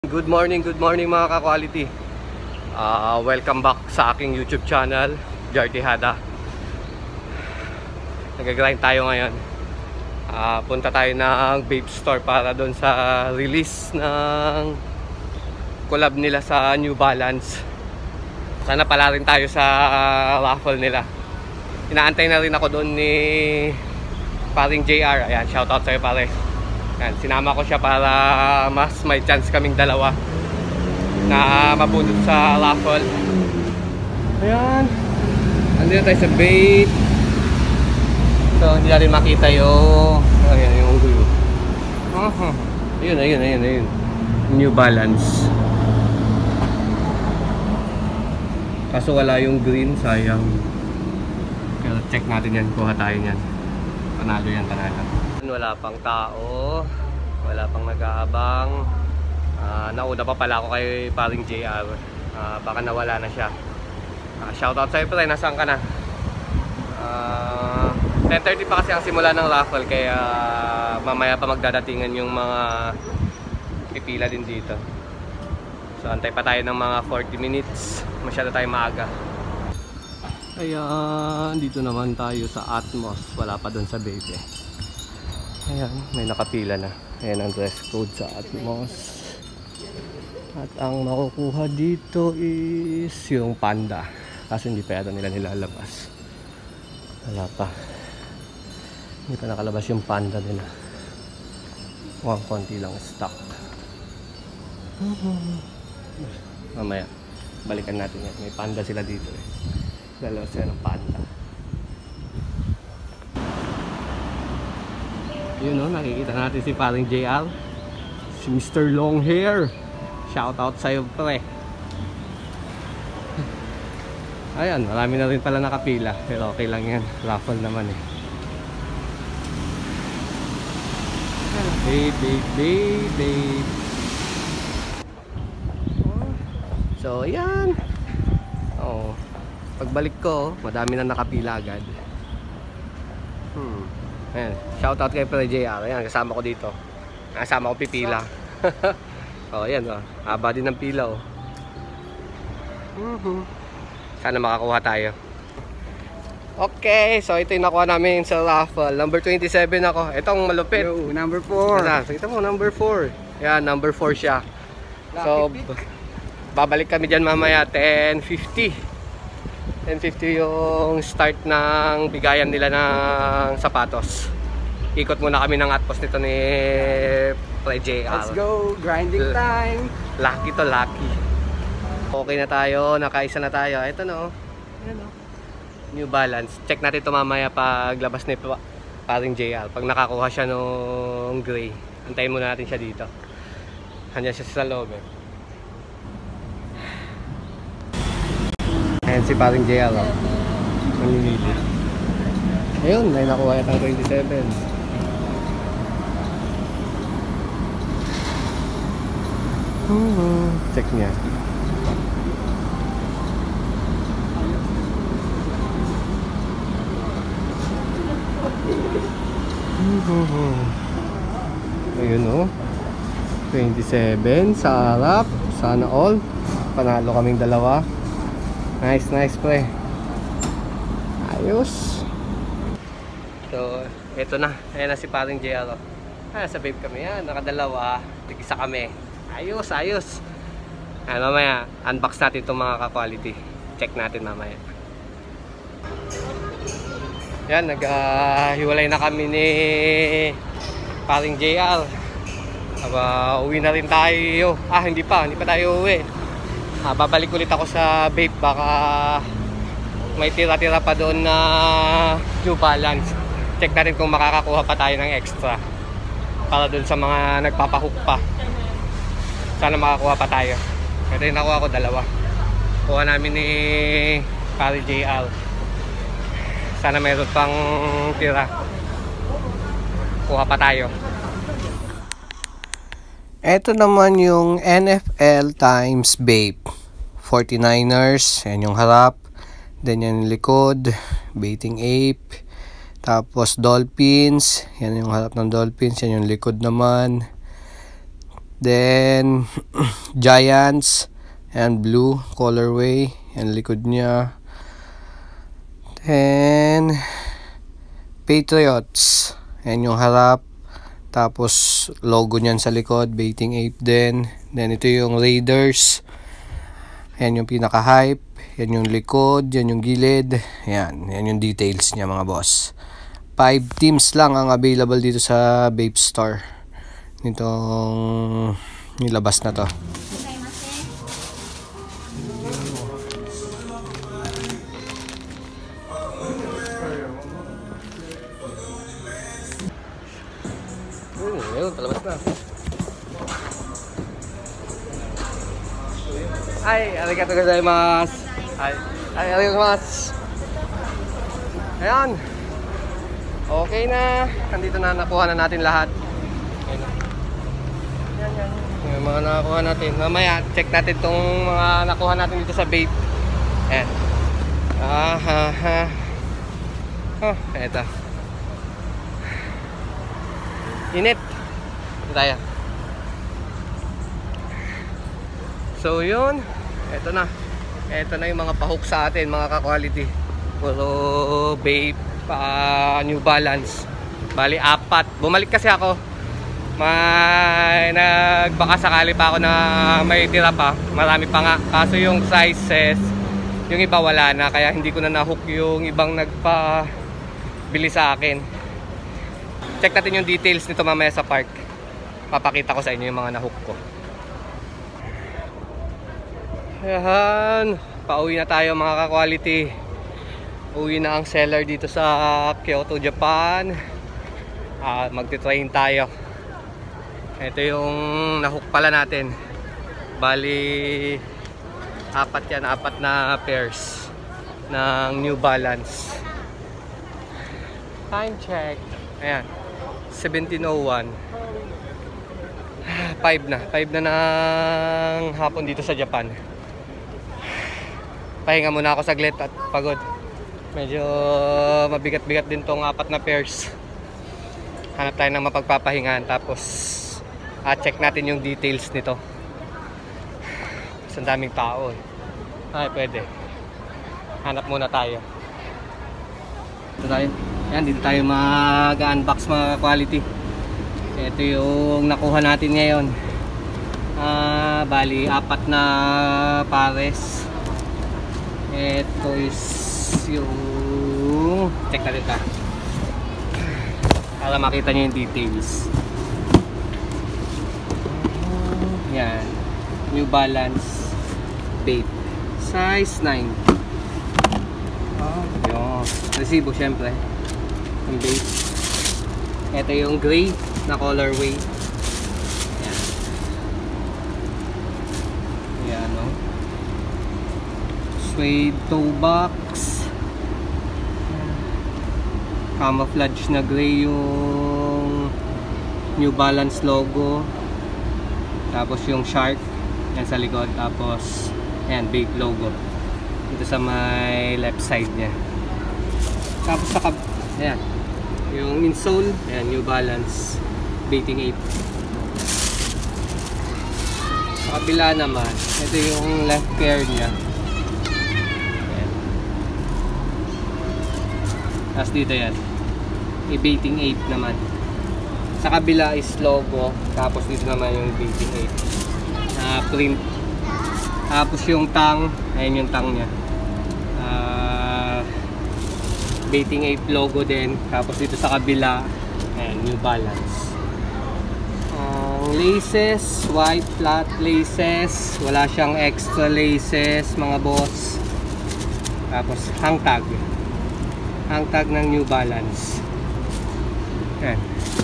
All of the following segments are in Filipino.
Good morning mga ka-quality. Welcome back sa aking YouTube channel, Jar Tejada. Nag-grind tayo ngayon. Punta tayo ng Vape Store para doon sa release ng collab nila sa New Balance. Sana pala rin tayo sa raffle nila. Inaantay na rin ako doon ni paring JR. Ayan, shoutout sa'yo pare. Yan, sinama ko siya para mas may chance kaming dalawa na mabunod sa raffle. Ayan, andito tayo sa bait. So hindi natin makita yung ayan, yung gulo. Ayun. New Balance. Kaso wala yung green, sayang. Pero check natin yan, kuha tayo yan. Panalo yan, panalo. Wala pang tao, wala pang nag-aabang. Nauna pa pala ako kay paring JR. Baka nawala na siya. Shoutout sa'yo pre, nasaan ka na? 10:30 pa kasi ang simula ng raffle, kaya mamaya pa magdadatingan yung mga pipila din dito. So antay pa tayo ng mga 40 minutes. Masyado tayo maaga. Ayan, dito naman tayo sa Atmos. Wala pa doon sa Baby. Ayan, may nakapila na. Ayan ang dress code sa Atmos. At ang makukuha dito is yung Panda. Kasi hindi pa yata nila nilalabas. Wala pa. Hindi pa nakalabas yung Panda nila. Mukhang konti lang stock. Mamaya, balikan natin yan. May Panda sila dito eh. Dalawa sila ng Panda. Yun o, nakikita natin si paring JR, si Mr. Long Hair. Shoutout sa'yo pre. Ayan, marami na rin pala nakapila. Pero okay lang yan, raffle naman eh. Babe. So ayan. Pagbalik ko, madami na nakapila agad. Ayan, shoutout kay Pre JR. Ayan, kasama ko dito. Kasama ko pipila. Ayan haba din ng pila Sana makakuha tayo. Okay, so ito yung nakuha namin sa raffle. Number 27 ako. Itong malupit. Yo, number 4. Kita mo, number 4. Ayan, number 4 siya. So, babalik kami dyan mamaya 10:50 yung start ng bigayan nila ng sapatos. Ikot muna kami ng Atmos nito ni Pre JR. Let's go, grinding time. Lucky to lucky. Okay na tayo, nakaisa na tayo. Ito no. Ayan no. New Balance. Check natin ito mamaya paglabas ni paring JR. Pag nakakuha siya nung gray, antayin muna natin siya dito. Hanya siya sa loob eh. Ayan si paring JR Nanginili. Ayun, may nakuha yatang 27. Check niya. Ayun o 27 sa harap. Sana all. Panalo kaming dalawa. Nice pre. Ayos. So, eto na. Ayan na si paring JR. Sa Vape kami yan. Nakadalawa. Tig-isa kami. Ayos. Mamaya, unbox natin itong mga ka-quality. Check natin mamaya. Yan, naghiwalay na kami ni paring JR. Uwi na rin tayo. Hindi pa tayo uwi. Babalik ulit ako sa Vape. Baka may tira-tira pa doon na New Balance. Check natin kung makakakuha pa tayo ng extra para doon sa mga nagpapahook pa. Sana makakuha pa tayo. Ito yung nakuha ko, dalawa. Kuha namin ni paring JR. Sana mayroon pang tira. Kuha pa tayo. Ito naman yung NFL times Vape 49ers. Yan yung harap. Then yung likod, Baiting Ape. Tapos Dolphins. Yan yung harap ng Dolphins. Yan yung likod naman. Then Giants and blue colorway and likod niya. Then Patriots, and yung harap, tapos logo niyan sa likod, Baiting Ape din. Then ito yung Raiders, yan yung pinaka hype, yan yung likod, yan yung gilid, yan yung details niya mga boss. 5 teams lang ang available dito sa Bape Store nitong nilabas na to. Ayun, talabas na. Ay, arigatou gozaimasu. Arigatou gozaimasu. Ayan. Okay na. Nandito na, nakuha na natin lahat. Yan. Yung mga nakuha natin. Mamaya, check natin itong mga nakuha natin dito sa Bape. Ayan. Oh, eto. Init. Ito tayo. So yun, eto na yung mga pahook sa atin, mga ka-quality. Puro Bape, New Balance. Bali 4. Bumalik kasi ako. May nagbaka sakali pa ako na may tira pa. Marami pa nga. Kaso yung sizes, yung iba wala na. Kaya hindi ko na nahook yung ibang nagpabili sa akin. Check natin yung details nito mamaya sa park. Papakita ko sa inyo yung mga nahook ko. Ayan, pauwi na tayo mga ka-quality. Uwi na ang seller dito sa Kyoto, Japan. Magti-train tayo. Ito yung nahook pala natin. Bali 4 na pairs ng New Balance. Time check. Ayan, 17:01. 5 na ng hapon dito sa Japan. Pahinga muna ako saglit at pagod. Medyo mabigat-bigat din tong 4 na pairs. Hanap tayo ng mapagpapahingahan, tapos check natin yung details nito. Ang daming tao eh. Ay, pwede. Hanap muna tayo. Dito tayo. Ayan, dito tayo mag-unbox mga quality. Ito yung nakuha natin ngayon. Bali 4 na pares. Ito is yung check natin ka para makita nyo yung details. Yan, New Balance Bape size 9. Yun, resibo syempre yung Bape. Ito yung gray na colorway. Yan, no? Suede toe box. Camouflage na gray yung New Balance logo. Tapos yung shark yan sa likod. Tapos yan, big logo dito sa may left side nya. Tapos sa yan, yung insole, yan, New Balance Baiting Ape. Sa kabila naman, ito yung left pair nya. Tapos dito yan, i-Baiting Ape naman. Sa kabila is logo, tapos dito naman yung Baiting Ape na print. Tapos yung tang, ayun yung tang nya. Baiting Ape logo din. Tapos dito sa kabila, ayan, New Balance. Laces, white flat laces. Wala siyang extra laces mga boss. Tapos hang tag. Hang tag ng New Balance. Ayan.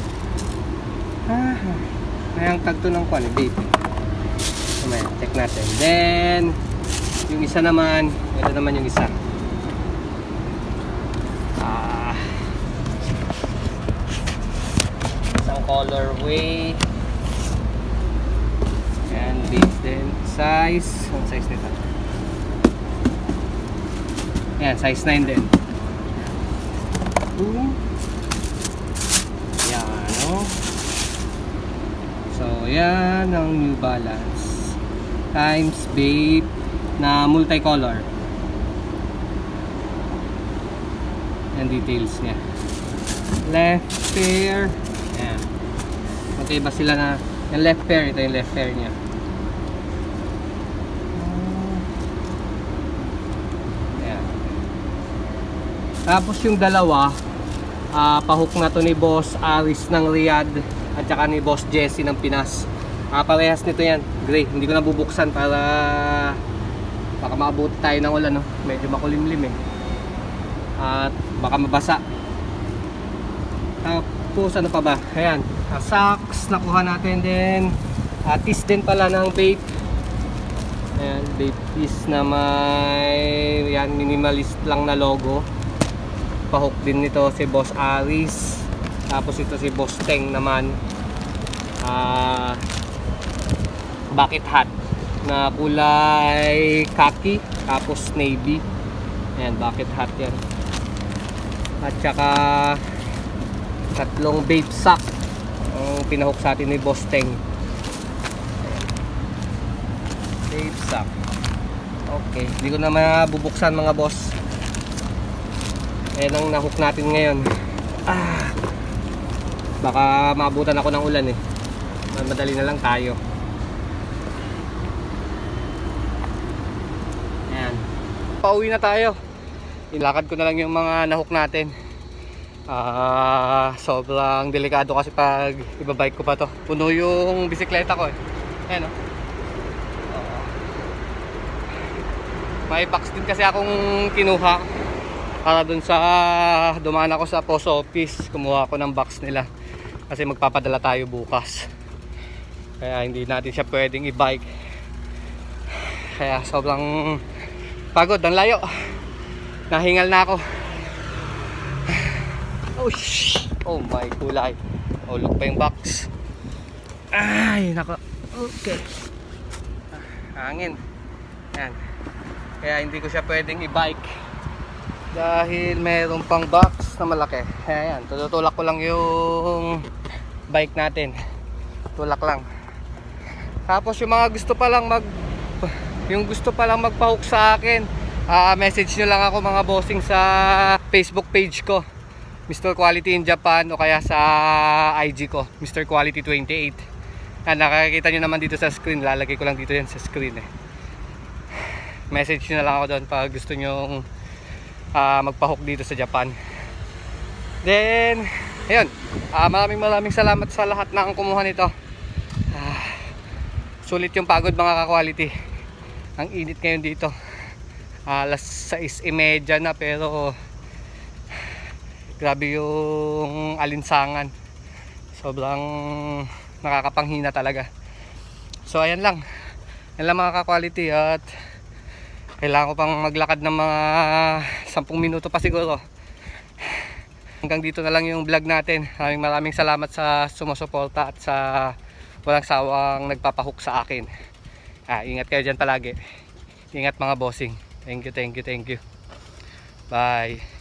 May hang tag to ng quality Bape. Ayan, check natin. Then yung isa naman, ito naman yung isa. Isang colorway. And big din. Size, ang size nito? Ayan, size 9 din. Yan, no? So So yan ang New Balance times Bape na multicolor. Yan details niya. Left pair. Ayan. Okay ba sila na yung left pair? Ito yung left pair niya. Ayan. Tapos yung dalawa, pahook na to ni Boss Aris ng Riyadh at saka ni Boss Jesse ng Pinas. Parehas nito yan, gray. Hindi ko na bubuksan para baka maabot tayo ng ulan, no? Medyo makulimlim eh. At baka mabasa. Tapos ano pa ba? Ayan, socks nakuha natin din. Tis din pala ng Bape. Ayan, Bape piece na may yan, minimalist lang na logo. Pahook din nito si Boss Aris. Tapos ito si Boss Teng naman, bucket hat na kulay khaki tapos navy. Ayan, bucket hat yan. At saka tatlong Bape sack ang pinahok sa atin ni Boss Teng. Bape sack. Okay, hindi ko na mabubuksan mga boss. Ayan ang nahook natin ngayon. Baka maabutan ako ng ulan eh. Madali na lang tayo. Ayan. Pauwi na tayo. Ilakad ko na lang yung mga nahook natin. Sobrang delikado kasi pag ibabike ko pa to. Puno yung bisikleta ko eh. Ayan o. May box din kasi akong kinuha para dun sa dumaan ako sa post office. Kumuha ako ng box nila kasi magpapadala tayo bukas. Kaya hindi natin siya pwedeng i-bike. Kaya sobrang pagod, ang layo. Nahingal na ako. Oh my kulay. Look pa yung box. Ay nako. Okay. Hangin. Yan. Kaya hindi ko siya pwedeng i-bike dahil mayroon pang box na malaki. Ayan, tutulak ko lang yung bike natin. Tulak lang. Tapos yung mga gusto pa lang magpahook sa akin, message nyo lang ako mga bossing sa Facebook page ko, Mr. Quality in Japan, o kaya sa IG ko, Mr. Quality 28. Nakakita nyo naman dito sa screen. Lalagay ko lang dito yan sa screen eh. Message nyo na lang ako doon pag gusto nyo magpahook dito sa Japan. Then ayun, maraming salamat sa lahat na ang kumuha nito. Sulit yung pagod mga ka-quality. Ang init ngayon dito. Alas 6:30 na pero grabe yung alinsangan. Sobrang nakakapanghina talaga. So ayan lang. Yan lang mga ka-quality, at kailangan ko pang maglakad ng mga 10 minuto pa siguro. Hanggang dito na lang yung vlog natin. Maraming salamat sa sumusuporta at sa walang sawang nagpapahook sa akin. Ingat kayo dyan palagi. Ingat mga bossing. Thank you. Bye.